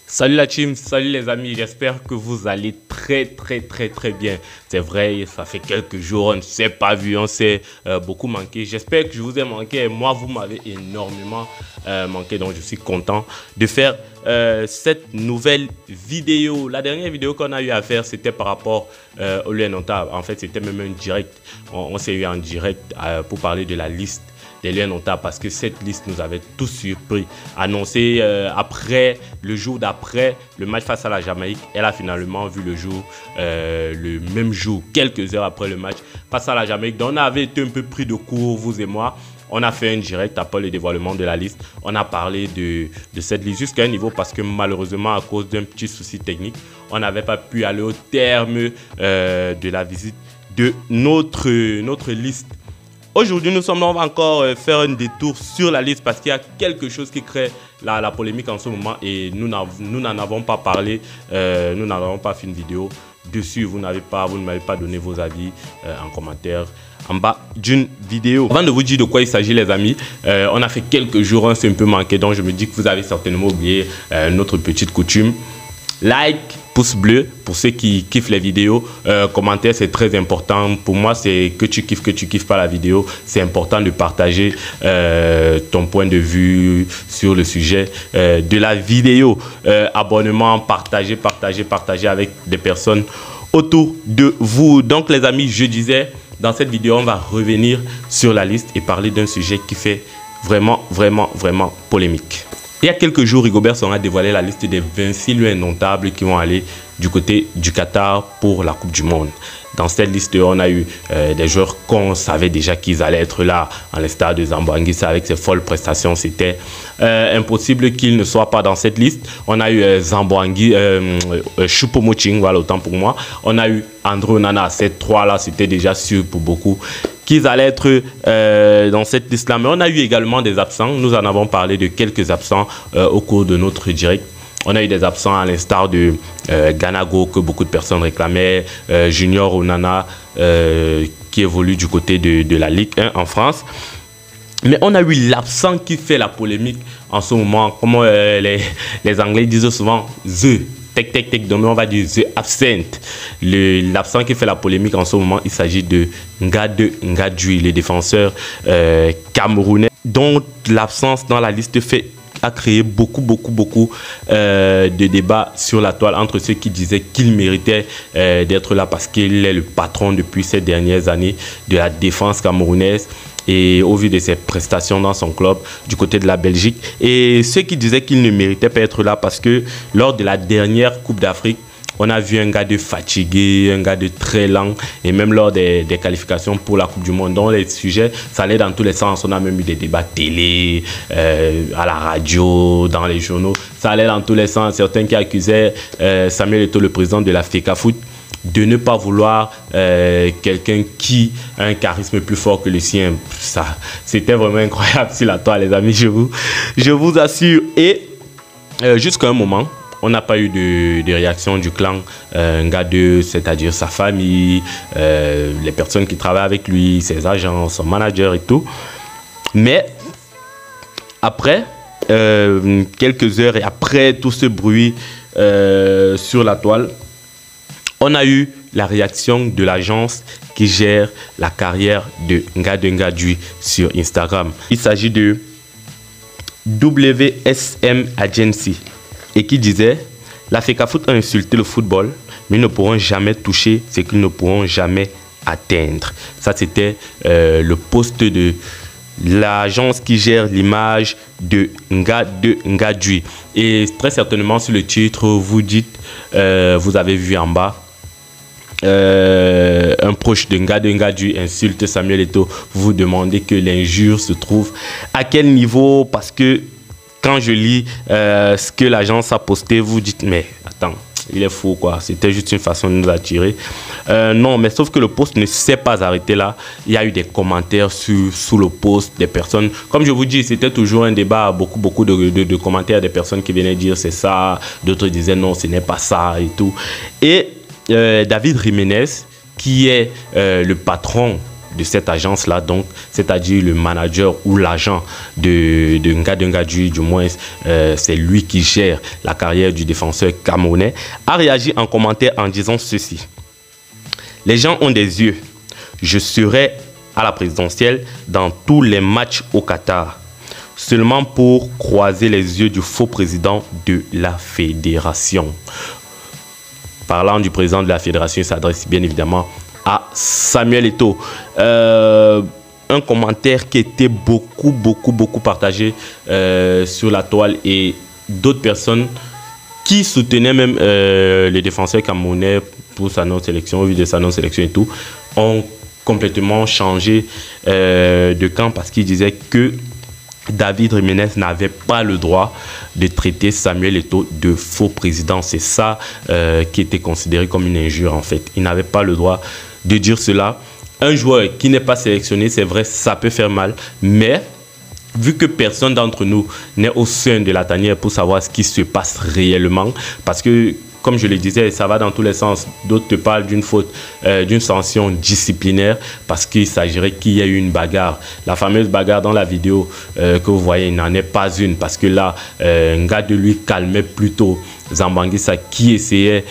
Salut la team, salut les amis, j'espère que vous allez très bien. C'est vrai, ça fait quelques jours, on ne s'est pas vu, on s'est beaucoup manqué. J'espère que je vous ai manqué et moi vous m'avez énormément manqué, donc je suis content de faire cette nouvelle vidéo. La dernière vidéo qu'on a eu à faire, c'était par rapport au Lions-Nota. En fait, c'était même un direct, on s'est eu en direct pour parler de la liste des Lions-Nota parce que cette liste nous avait tous surpris. Annoncée après, le jour d'après le match face à la Jamaïque, elle a finalement vu le jour le même jour, quelques heures après le match face à la Jamaïque. Donc on avait été un peu pris de court, vous et moi. On a fait un direct après le dévoilement de la liste. On a parlé de cette liste jusqu'à un niveau parce que malheureusement, à cause d'un petit souci technique, on n'avait pas pu aller au terme de la visite de notre liste. Aujourd'hui, on va encore faire un détour sur la liste parce qu'il y a quelque chose qui crée la polémique en ce moment et nous n'en avons pas parlé, nous n'en avons pas fait une vidéo dessus. Vous ne m'avez pas donné vos avis en commentaire en bas d'une vidéo. Avant de vous dire de quoi il s'agit les amis, on a fait quelques jours, on s'est un peu manqué, donc je me dis que vous avez certainement oublié notre petite coutume. Like, pouce bleu pour ceux qui kiffent les vidéos, commentaire c'est très important pour moi, c'est que tu kiffes pas la vidéo, c'est important de partager ton point de vue sur le sujet de la vidéo. Abonnement, partagez avec des personnes autour de vous. Donc les amis, je disais, dans cette vidéo on va revenir sur la liste et parler d'un sujet qui fait vraiment polémique. Il y a quelques jours, Rigobert Song a dévoilé la liste des 26 lieux indomptables qui vont aller du côté du Qatar pour la Coupe du Monde. Dans cette liste, on a eu des joueurs qu'on savait déjà qu'ils allaient être là, en l'instar de Zambo Anguissa avec ses folles prestations. C'était impossible qu'ils ne soient pas dans cette liste. On a eu Zambo Anguissa, Choupo-Moting, voilà autant pour moi. On a eu André Onana, ces trois-là, c'était déjà sûr pour beaucoup qu'ils allaient être dans cette liste-là. Mais on a eu également des absents. Nous en avons parlé de quelques absents au cours de notre direct. On a eu des absents à l'instar de Ganago que beaucoup de personnes réclamaient, Junior Onana qui évolue du côté de la Ligue 1 en France. Mais on a eu l'absent qui fait la polémique en ce moment, comme les Anglais disent souvent the. Donc on va dire the absent. L'absent qui fait la polémique en ce moment, il s'agit de Ngade Ngadjoui, le défenseur camerounais, dont l'absence dans la liste a créé beaucoup de débats sur la toile entre ceux qui disaient qu'il méritait d'être là parce qu'il est le patron depuis ces dernières années de la défense camerounaise et au vu de ses prestations dans son club du côté de la Belgique, et ceux qui disaient qu'il ne méritait pas être là parce que lors de la dernière Coupe d'Afrique, on a vu un gars de fatigué, un gars de très lent, et même lors des qualifications pour la Coupe du Monde, dont les sujets, ça allait dans tous les sens. On a même eu des débats télé, à la radio, dans les journaux. Ça allait dans tous les sens. Certains qui accusaient Samuel Eto'o, le président de la FECAFOOT, de ne pas vouloir quelqu'un qui a un charisme plus fort que le sien. Ça, c'était vraiment incroyable sur la toile, les amis, je vous assure. Et jusqu'à un moment, on n'a pas eu de réaction du clan Ngade, c'est-à-dire sa famille, les personnes qui travaillent avec lui, ses agents, son manager et tout. Mais après, quelques heures et après tout ce bruit sur la toile, on a eu la réaction de l'agence qui gère la carrière de Ngade Ngadjoui sur Instagram. Il s'agit de WSM Agency et qui disait « La FECAFOOT a insulté le football, mais ils ne pourront jamais toucher ce qu'ils ne pourront jamais atteindre. » Ça, c'était le post de l'agence qui gère l'image de Ngade Ngadjoui. Et très certainement sur le titre, vous dites, vous avez vu en bas, un proche de Ngade Ngadjoui insulte Samuel Eto'o. Vous vous demandez que l'injure se trouve à quel niveau, parce que quand je lis ce que l'agence a posté, vous dites mais attends, il est fou quoi, c'était juste une façon de nous attirer. Non, mais sauf que le post ne s'est pas arrêté là. Il y a eu des commentaires sous le post, des personnes, comme je vous dis, c'était toujours un débat, beaucoup de commentaires, des personnes qui venaient dire c'est ça, d'autres disaient non, ce n'est pas ça et tout. Et David Jiménez, qui est le patron de cette agence-là, donc c'est-à-dire le manager ou l'agent de Ngade Ngadju, du moins c'est lui qui gère la carrière du défenseur camerounais, a réagi en commentaire en disant ceci. Les gens ont des yeux. Je serai à la présidentielle dans tous les matchs au Qatar, seulement pour croiser les yeux du faux président de la fédération. Parlant du président de la fédération, il s'adresse bien évidemment à Samuel Eto'o. Un commentaire qui était beaucoup partagé sur la toile, et d'autres personnes qui soutenaient même les défenseurs camerounais pour sa non-sélection, au vu de sa non-sélection et tout, ont complètement changé de camp parce qu'ils disaient que David Jiménez n'avait pas le droit de traiter Samuel Eto'o de faux président. C'est ça qui était considéré comme une injure en fait. Il n'avait pas le droit de dire cela. Un joueur qui n'est pas sélectionné, c'est vrai, ça peut faire mal, mais vu que personne d'entre nous n'est au sein de la tanière pour savoir ce qui se passe réellement, parce que comme je le disais, ça va dans tous les sens. D'autres te parlent d'une faute, d'une sanction disciplinaire parce qu'il s'agirait qu'il y ait eu une bagarre. La fameuse bagarre dans la vidéo que vous voyez, il n'en est pas une parce que là, Ngade lui calmait plutôt Zambanguissa qui essayait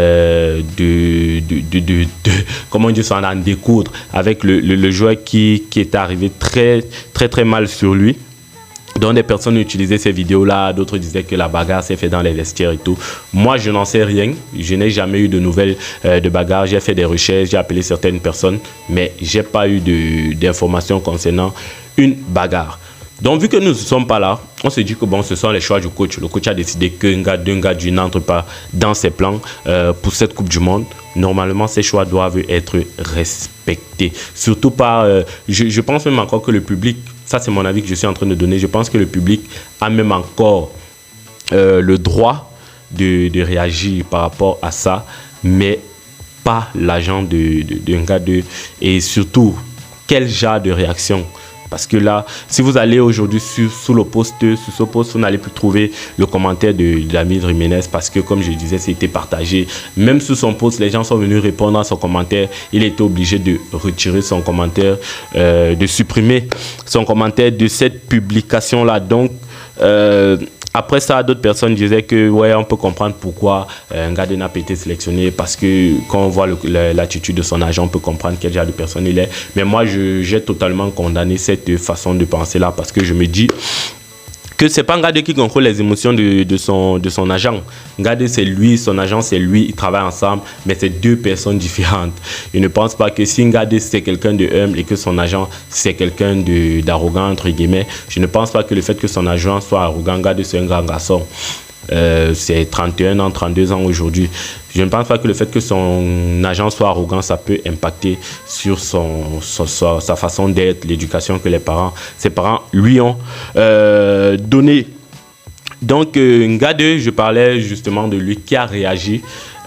comment dire ça, en découdre avec le joueur qui était arrivé très mal sur lui. Donc des personnes utilisaient ces vidéos-là, d'autres disaient que la bagarre s'est faite dans les vestiaires et tout. Moi, je n'en sais rien. Je n'ai jamais eu de nouvelles de bagarre. J'ai fait des recherches, j'ai appelé certaines personnes, mais je n'ai pas eu d'informations concernant une bagarre. Donc, vu que nous ne sommes pas là, on se dit que bon, ce sont les choix du coach. Le coach a décidé que Ngade Ngadju n'entre pas dans ses plans pour cette Coupe du Monde. Normalement, ces choix doivent être respectés. Surtout par... je pense même encore que le public... Ça, c'est mon avis que je suis en train de donner. Je pense que le public a même encore le droit de réagir par rapport à ça, mais pas l'agent de Ngade. Et surtout, quel genre de réaction? Parce que là, si vous allez aujourd'hui sur ce post, vous n'allez plus trouver le commentaire de David Jiménez parce que, comme je disais, c'était partagé. Même sous son post, les gens sont venus répondre à son commentaire. Il était obligé de retirer son commentaire, de supprimer son commentaire de cette publication-là. Donc, après ça, d'autres personnes disaient que ouais, on peut comprendre pourquoi Ngade n'a pas été sélectionné parce que quand on voit l'attitude de son agent, on peut comprendre quel genre de personne il est. Mais moi, j'ai totalement condamné cette façon de penser là parce que je me dis que c'est pas Ngade qui contrôle les émotions de son agent. Ngade, c'est lui, son agent, c'est lui, ils travaillent ensemble, mais c'est deux personnes différentes. Je ne pense pas que si Ngade, c'est quelqu'un de humble et que son agent, c'est quelqu'un d'arrogant, entre guillemets, je ne pense pas que le fait que son agent soit arrogant, Ngade, c'est un grand garçon. C'est 31 ans, 32 ans aujourd'hui. Je ne pense pas que le fait que son agent soit arrogant, ça peut impacter sur sa façon d'être, l'éducation que ses parents lui ont donnée. Donc, Ngade, je parlais justement de lui qui a réagi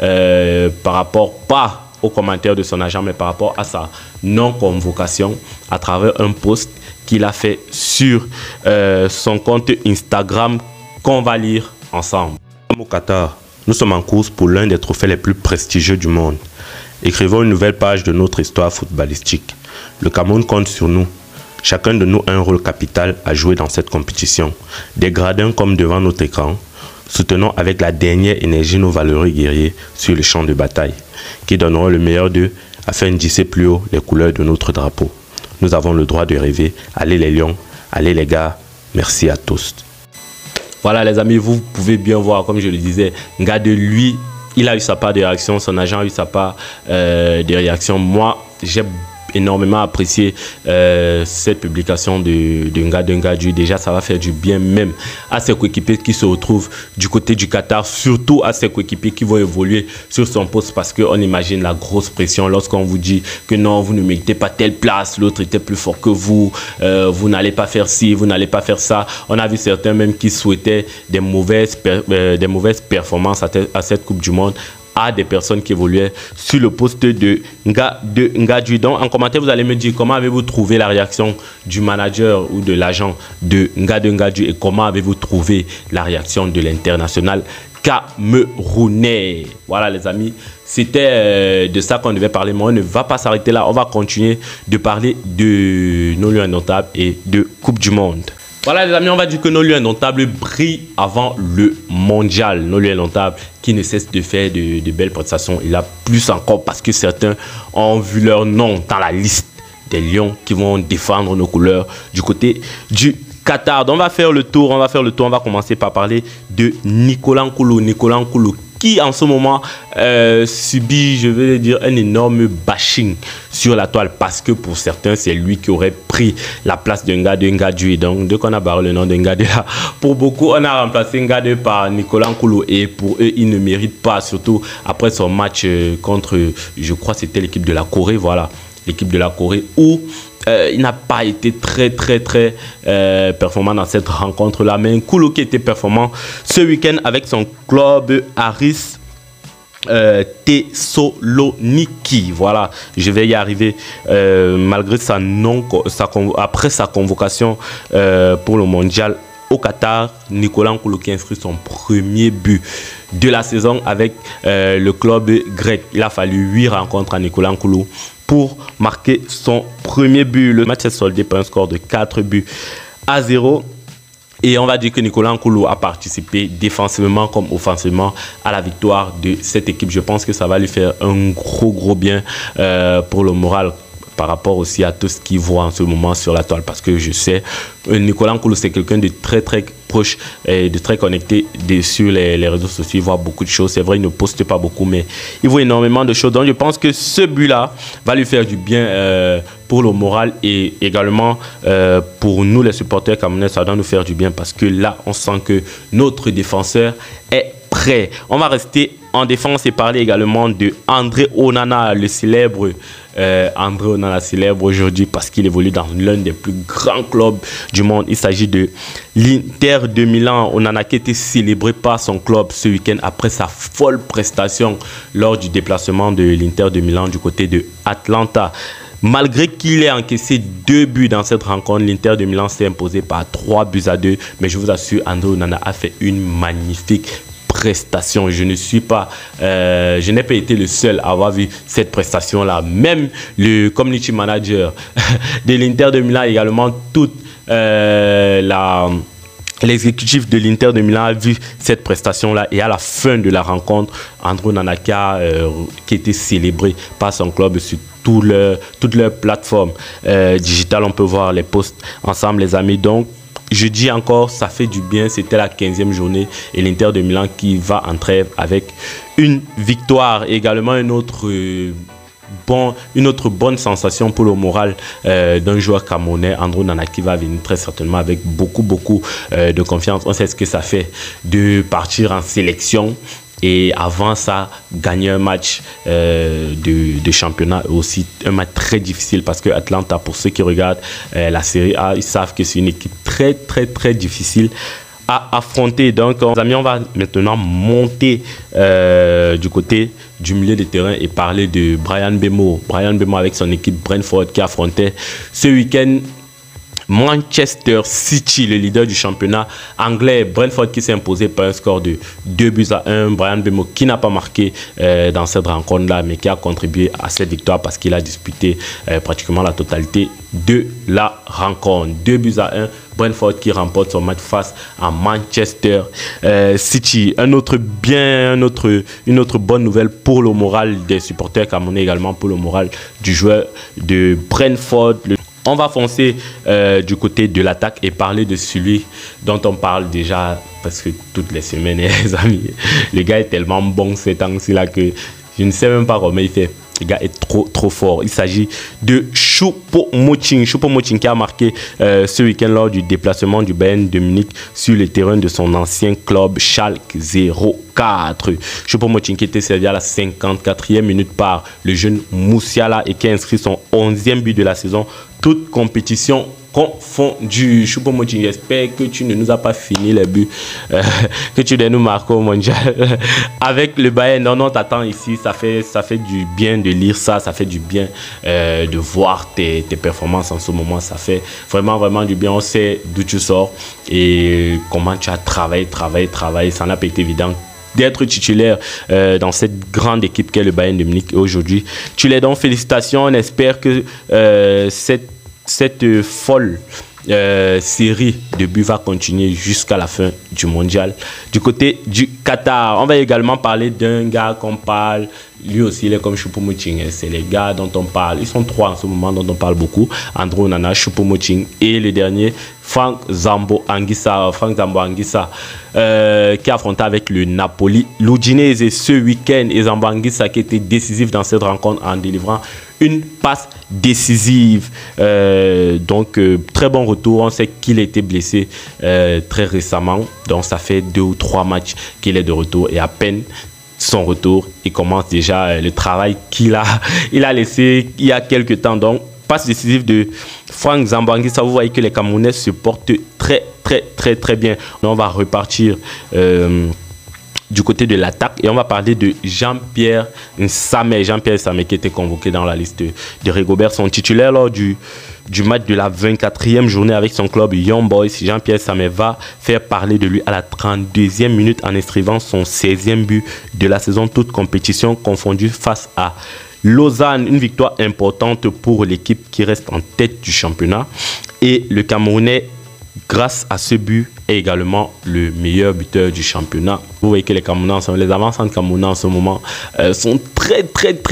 par rapport, pas aux commentaires de son agent, mais par rapport à sa non-convocation à travers un post qu'il a fait sur son compte Instagram qu'on va lire ensemble. Au Qatar, nous sommes en course pour l'un des trophées les plus prestigieux du monde. Écrivons une nouvelle page de notre histoire footballistique. Le Cameroun compte sur nous. Chacun de nous a un rôle capital à jouer dans cette compétition. Des gradins comme devant notre écran, soutenons avec la dernière énergie nos valeureux guerriers sur le champ de bataille, qui donneront le meilleur d'eux afin d'hisser plus haut les couleurs de notre drapeau. Nous avons le droit de rêver. Allez les lions, allez les gars, merci à tous. Voilà les amis, vous pouvez bien voir, comme je le disais, Ngade, lui, il a eu sa part de réaction, son agent a eu sa part de réaction. Moi, j'ai énormément apprécié cette publication de Ngade Ngadju. Déjà, ça va faire du bien même à ses coéquipiers qui se retrouvent du côté du Qatar, surtout à ses coéquipiers qui vont évoluer sur son poste parce qu'on imagine la grosse pression lorsqu'on vous dit que non, vous ne méritez pas telle place, l'autre était plus fort que vous, vous n'allez pas faire ci, vous n'allez pas faire ça. On a vu certains même qui souhaitaient des mauvaises performances à cette Coupe du Monde, à des personnes qui évoluaient sur le poste de Ngadju. Donc, en commentaire, vous allez me dire comment avez-vous trouvé la réaction du manager ou de l'agent de Ngade Ngadju et comment avez-vous trouvé la réaction de l'international Camerounais. Voilà les amis, c'était de ça qu'on devait parler, mais on ne va pas s'arrêter là, on va continuer de parler de nos lieux indomptables et de Coupe du Monde. Voilà les amis, on va dire que nos lieux indomptables brillent avant le mondial. Nos lieux indomptables qui ne cessent de faire de belles prestations. Il y a plus encore parce que certains ont vu leur nom dans la liste des lions qui vont défendre nos couleurs du côté du Qatar. Donc on va faire le tour, on va commencer par parler de Nicolas Nkoulou. Nicolas Nkoulou qui en ce moment subit, je vais dire, un énorme bashing sur la toile parce que pour certains, c'est lui qui aurait pris la place d'un gars de Ngadju. Donc, dès qu'on a barré le nom de Ngadju là, pour beaucoup, on a remplacé Ngadju par Nicolas Nkoulou et pour eux, ils ne méritent pas, surtout après son match contre, je crois, c'était l'équipe de la Corée, voilà, l'équipe de la Corée où il n'a pas été très performant dans cette rencontre-là. Mais Nkoulou qui était performant ce week-end avec son club Aris Thessaloniki. Voilà, je vais y arriver. Malgré après sa convocation pour le mondial au Qatar, Nicolas Nkoulou qui inscrit son premier but de la saison avec le club grec. Il a fallu 8 rencontres à Nicolas Nkoulou pour marquer son premier but. Le match est soldé par un score de 4-0. Et on va dire que Nicolas Nkoulou a participé défensivement comme offensivement à la victoire de cette équipe. Je pense que ça va lui faire un gros bien pour le moral par rapport aussi à tout ce qu'il voit en ce moment sur la toile. Parce que je sais, Nicolas Nkoulou, c'est quelqu'un de très proche et de très connecté sur les réseaux sociaux. Il voit beaucoup de choses. C'est vrai, il ne poste pas beaucoup, mais il voit énormément de choses. Donc, je pense que ce but-là va lui faire du bien pour le moral et également pour nous, les supporters camerounais, ça doit nous faire du bien parce que là, on sent que notre défenseur est prêt. On va rester en défense et parler également de André Onana, le célèbre André Onana, célèbre aujourd'hui parce qu'il évolue dans l'un des plus grands clubs du monde. Il s'agit de l'Inter de Milan. Onana qui a été célébré par son club ce week-end après sa folle prestation lors du déplacement de l'Inter de Milan du côté de Atlanta. Malgré qu'il ait encaissé 2 buts dans cette rencontre, l'Inter de Milan s'est imposé par 3-2. Mais je vous assure, André Onana a fait une magnifique prestation. Je n'ai pas été le seul à avoir vu cette prestation-là. Même le community manager de l'Inter de Milan, également toute l'exécutif de l'Inter de Milan a vu cette prestation-là et à la fin de la rencontre, André Onana qui a été célébré par son club sur toutes leurs plateformes digitales. On peut voir les posts ensemble, les amis. Donc, je dis encore, ça fait du bien. C'était la 15e journée et l'Inter de Milan qui va en trêve avec une victoire. Et également une autre bonne sensation pour le moral d'un joueur camerounais, André Onana, qui va venir très certainement avec beaucoup de confiance. On sait ce que ça fait de partir en sélection et avant ça, gagner un match de championnat, aussi un match très difficile parce que Atlanta, pour ceux qui regardent la Série A, ils savent que c'est une équipe très difficile à affronter. Donc, les amis, on va maintenant monter du côté du milieu de terrain et parler de Bryan Mbeumo. Bryan Mbeumo avec son équipe Brentford qui affrontait ce week-end Manchester City, le leader du championnat anglais. Brentford qui s'est imposé par un score de 2-1. Bryan Mbeumo qui n'a pas marqué dans cette rencontre-là, mais qui a contribué à cette victoire parce qu'il a disputé pratiquement la totalité de la rencontre. 2-1. Brentford qui remporte son match face à Manchester City. Une autre bonne nouvelle pour le moral des supporters camerounais, également pour le moral du joueur de Brentford. On va foncer du côté de l'attaque et parler de celui dont on parle déjà parce que toutes les semaines, les amis. Le gars est tellement bon ces temps-ci là que je ne sais même pas comment il fait. Le gars est trop fort. Il s'agit de Choupo-Moting. Choupo-Moting qui a marqué ce week-end lors du déplacement du Bayern de Munich sur le terrain de son ancien club Schalke 04. Choupo-Moting qui était servi à la 54e minute par le jeune Moussiala et qui a inscrit son 11e but de la saison, toute compétition confondue. Choupo-Moting, j'espère que tu ne nous as pas fini les buts que tu dois nous marquer au mondial avec le Bayern. Non, t'attends ici. Ça fait du bien de lire ça. Ça fait du bien de voir tes performances en ce moment. Ça fait vraiment du bien. On sait d'où tu sors et comment tu as travaillé. Ça n'a pas été évident d'être titulaire dans cette grande équipe qu'est le Bayern de Munich. Et aujourd'hui, tu l'es donc. Félicitations. On espère que cette folle série de buts va continuer jusqu'à la fin du mondial. Du côté du Qatar, on va également parler d'un gars qu'on parle. Lui aussi, il est comme Choupo-Moting. C'est les gars dont on parle. Ils sont trois en ce moment dont on parle beaucoup. André Onana, Choupo-Moting et le dernier, Franck Zambo Anguissa, qui a affronté avec le Napoli l'Udinese ce week-end. Et Zambo Anguissa qui était décisif dans cette rencontre en délivrant une passe décisive. Donc, très bon retour. On sait qu'il a été blessé très récemment. Donc, ça fait 2 ou 3 matchs qu'il est de retour. Et à peine son retour, il commence déjà le travail qu'il a laissé il y a quelques temps. Donc, passe décisive de Franck Zambo Anguissa. Vous voyez que les Camerounais se portent très bien. On va repartir du côté de l'attaque et on va parler de Jean-Pierre Nsamé. Jean-Pierre Nsamé qui était convoqué dans la liste de Rigobert, son titulaire lors du match de la 24e journée avec son club Young Boys. Jean-Pierre Nsamé va faire parler de lui à la 32e minute en inscrivant son 16e but de la saison, toute compétition confondue face à Lausanne. Une victoire importante pour l'équipe qui reste en tête du championnat. Et le Camerounais, grâce à ce but, est également le meilleur buteur du championnat. Vous voyez que les Camerounais, les avançants Camerounais en ce moment sont très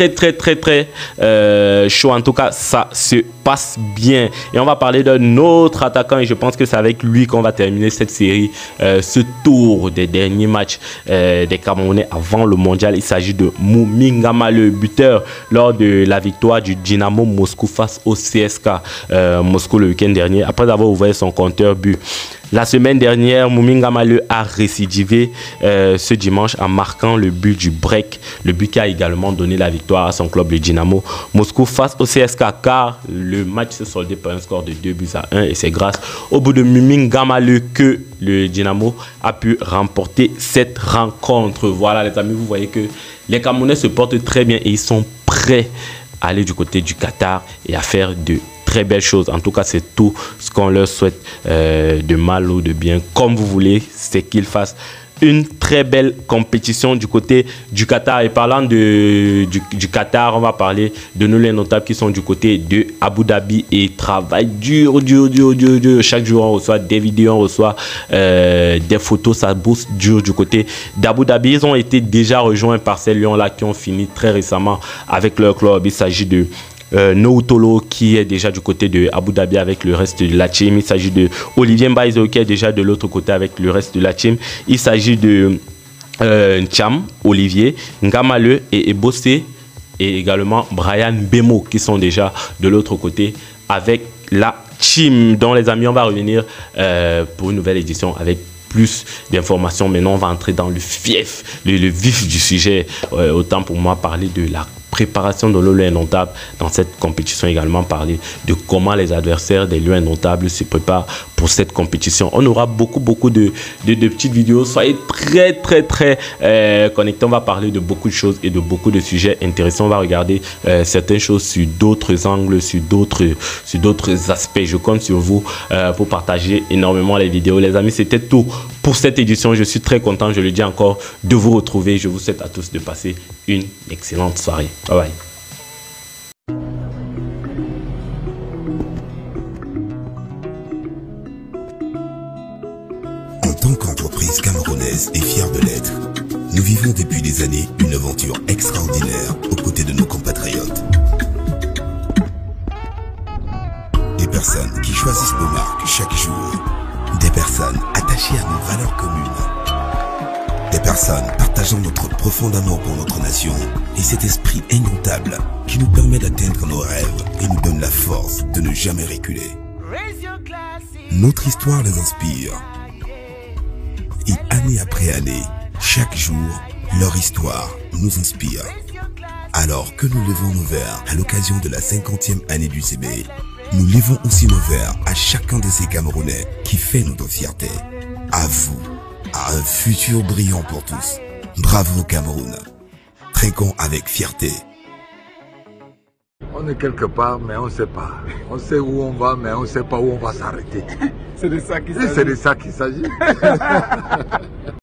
chauds. En tout cas, ça se passe bien. Et on va parler d'un autre attaquant et je pense que c'est avec lui qu'on va terminer cette série, ce tour des derniers matchs des Camerounais avant le mondial. Il s'agit de Moumingama, le buteur lors de la victoire du Dynamo Moscou face au CSK Moscou le week-end dernier. Après avoir ouvert son compteur but la semaine dernière, Moumingama a récidivé ce dimanche en marquant le but du break, le but qui a également donné la victoire à son club, le Dynamo Moscou, face au CSK, car le match s'est soldé par un score de 2-1 et c'est grâce au bout de Moumingama que le Dynamo a pu remporter cette rencontre. Voilà les amis, vous voyez que les Camerounais se portent très bien et ils sont prêts à aller du côté du Qatar et à faire de très belles choses. En tout cas, c'est tout ce qu'on leur souhaite, de mal ou de bien, comme vous voulez, c'est qu'ils fassent une très belle compétition du côté du Qatar. Et parlant du Qatar, on va parler de nos les notables qui sont du côté de Abu Dhabi et travaillent dur. Chaque jour, on reçoit des vidéos, on reçoit des photos, ça booste dur du côté d'Abu Dhabi. Ils ont été déjà rejoints par ces Lions-là qui ont fini très récemment avec leur club. Il s'agit de Noutolo qui est déjà du côté de Abu Dhabi avec le reste de la team. Il s'agit de Olivier Mbaizo qui est déjà de l'autre côté avec le reste de la team. Il s'agit de Ncham, Olivier, Ngamale et Bossé et également Brian Bemo qui sont déjà de l'autre côté avec la team. Donc les amis, on va revenir pour une nouvelle édition avec plus d'informations. Maintenant, on va entrer dans le vif du sujet. Autant pour moi parler de la préparation de l'eau indomptable dans cette compétition, également parler de comment les adversaires des lions indomptables se préparent pour cette compétition. On aura beaucoup de petites vidéos. Soyez très connectés. On va parler de beaucoup de choses et de beaucoup de sujets intéressants. On va regarder certaines choses sur d'autres angles, sur d'autres aspects. Je compte sur vous pour partager énormément les vidéos. Les amis, c'était tout pour cette édition. Je suis très content, je le dis encore, de vous retrouver. Je vous souhaite à tous de passer une excellente soirée. Bye bye. En tant qu'entreprise camerounaise et fière de l'être, nous vivons depuis des années une aventure extraordinaire aux côtés de nos compatriotes. Des personnes qui choisissent nos marques chaque jour. Des personnes attachées à nos valeurs communes. Des personnes partageant notre profond amour pour notre nation et cet esprit indomptable qui nous permet d'atteindre nos rêves et nous donne la force de ne jamais reculer. Notre histoire les inspire. Et année après année, chaque jour, leur histoire nous inspire. Alors que nous levons nos verres à l'occasion de la 50e année du CB, nous levons aussi nos verres à chacun de ces Camerounais qui fait notre fierté. À vous, à un futur brillant pour tous. Bravo Cameroun. Trinquons avec fierté. On est quelque part, mais on ne sait pas. On sait où on va, mais on ne sait pas où on va s'arrêter. C'est de ça qu'il s'agit. C'est de ça qu'il s'agit.